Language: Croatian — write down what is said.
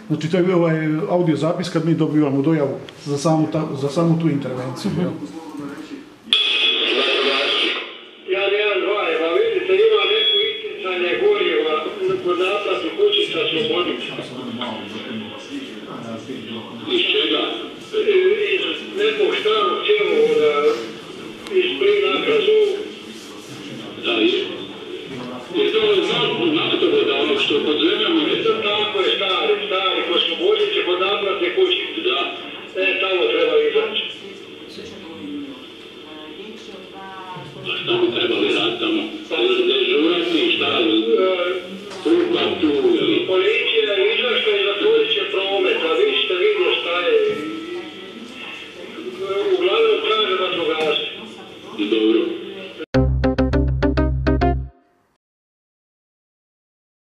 Znači to je audio zapis kad mi dobivamo dojavu za samu tu intervenciju. Kod naplati kućica Slobodica. Iz čega? Iz nekog starog cjevovoda, iz Plinaka zovu. Da, iz ovog naftovoda, ono što pod zemljama, tako je stari, kod Slobodice, kod naplate kućice, da. Tamo